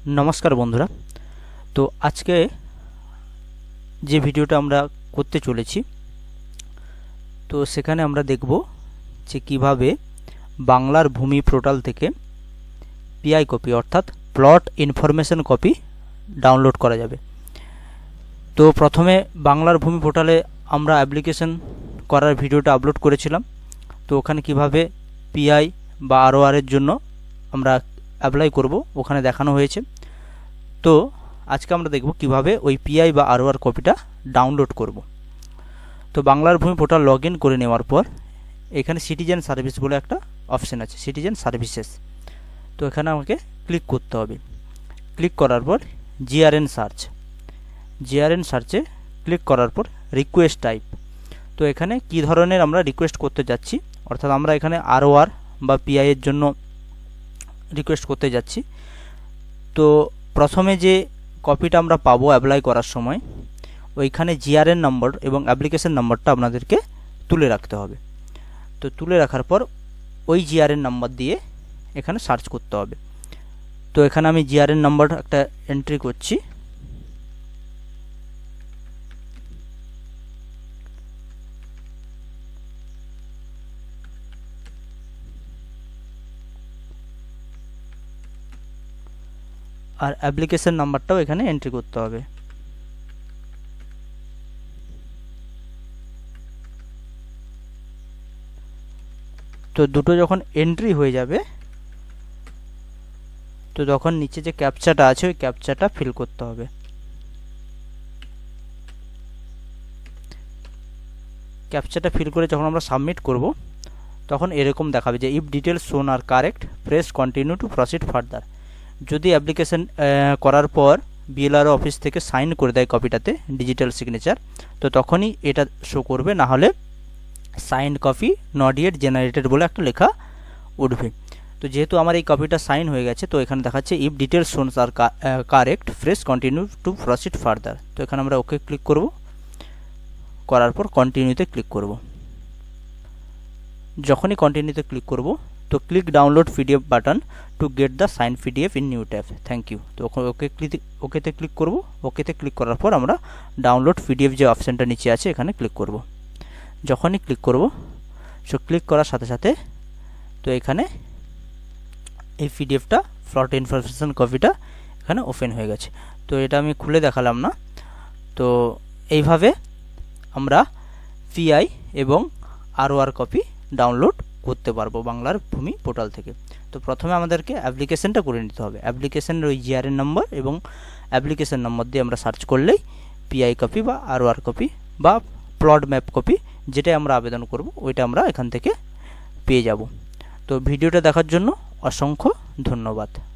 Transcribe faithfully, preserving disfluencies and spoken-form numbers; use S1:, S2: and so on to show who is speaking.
S1: নমস্কার বন্ধুরা। তো আজকে যে ভিডিওটা আমরা করতে চলেছি, তো সেখানে আমরা দেখব যে কিভাবে বাংলার ভূমি পোর্টাল থেকে পিআই কপি অর্থাৎ প্লট ইনফরমেশন কপি ডাউনলোড করা যাবে। তো প্রথমে বাংলার ভূমি পোর্টালে আমরা অ্যাপ্লিকেশন করার ভিডিওটা আপলোড করেছিলাম। তো ওখানে কিভাবে পিআই বা আরওআর এর জন্য আমরা অ্যাপ্লাই করব ওখানে দেখানো হয়েছে। তো আজকে আমরা দেখব কিভাবে ওই পিআই বা আরওআর কপিটা ডাউনলোড করব। তো বাংলার ভূমি পোর্টাল লগ ইন করে নেওয়ার পর এখানে সিটিজেন সার্ভিস বলে একটা অপশান আছে, সিটিজেন সার্ভিসেস। তো এখানে আমাকে ক্লিক করতে হবে। ক্লিক করার পর জিআরএন সার্চ, জিআরএন সার্চে ক্লিক করার পর রিকোয়েস্ট টাইপ। তো এখানে কি ধরনের আমরা রিকোয়েস্ট করতে যাচ্ছি, অর্থাৎ আমরা এখানে আরওআর বা পিআই এর জন্য রিকোয়েস্ট করতে যাচ্ছি। তো প্রথমে যে কপিটা আমরা পাবো অ্যাপ্লাই করার সময়, ওইখানে জিআরএন নম্বর এবং অ্যাপ্লিকেশন নম্বরটা আপনাদেরকে তুলে রাখতে হবে। তো তুলে রাখার পর ওই জিআরএন নাম্বার দিয়ে এখানে সার্চ করতে হবে। তো এখানে আমি জিআরএন নাম্বার একটা এন্ট্রি করছি। আর অ্যাপ্লিকেশন নাম্বারটাও এখানে এন্ট্রি করতে হবে। তো দুটো যখন এন্ট্রি হয়ে যাবে, তো তখন নিচে যে ক্যাপচাটা আছে ওই ক্যাপচাটা ফিল করতে হবে। ক্যাপচাটা ফিল করে যখন আমরা সাবমিট করব, তখন এরকম দেখাবে যে if details shown are correct press continue to proceed further. যদি অ্যাপ্লিকেশন করার পর বিএলআরও অফিস থেকে সাইন করে দেয় কপিটাতে ডিজিটাল সিগনেচার, তো তখনই এটা শো করবে, না হলে sign copy not yet generated বলে একটা লেখা উঠবে। তো যেহেতু আমার এই কপিটা সাইন হয়ে গেছে, তো এখানে দেখাচ্ছে ইফ ডিটেলস শোনস are correct press continue to proceed further. তো এখানে আমরা ওকে ক্লিক করব, করার পর কন্টিনিউতে ক্লিক করব। যখনই কন্টিনিউতে ক্লিক করব, তো click download PDF button to get the sign PDF in new tab, thank you. তো ওকে ক্লিক ওকেতে ক্লিক করব। ওকেতে ক্লিক করার পর আমরা ডাউনলোড পিডিএফ যে অপশানটা নিচে আছে এখানে ক্লিক করব। যখনই ক্লিক করব, সো ক্লিক করার সাথে সাথে তো এখানে এই পিডিএফটা প্লট ইনফরমেশন কপিটা এখানে ওপেন হয়ে গেছে। তো এটা আমি খুলে দেখালাম না। তো এইভাবে আমরা পিআই এবং আরওআর কপি ডাউনলোড করতে পারবো বাংলার ভূমি পোর্টাল থেকে। তো প্রথমে আমাদেরকে অ্যাপ্লিকেশনটা করে নিতে হবে। অ্যাপ্লিকেশনের ওই জিআরএন নম্বর এবং অ্যাপ্লিকেশন নম্বর দিয়ে আমরা সার্চ করলেই পিআই কপি বা আরওআর কপি বা প্লট ম্যাপ কপি যেটাই আমরা আবেদন করব ওইটা আমরা এখান থেকে পেয়ে যাব। তো ভিডিওটা দেখার জন্য অসংখ্য ধন্যবাদ।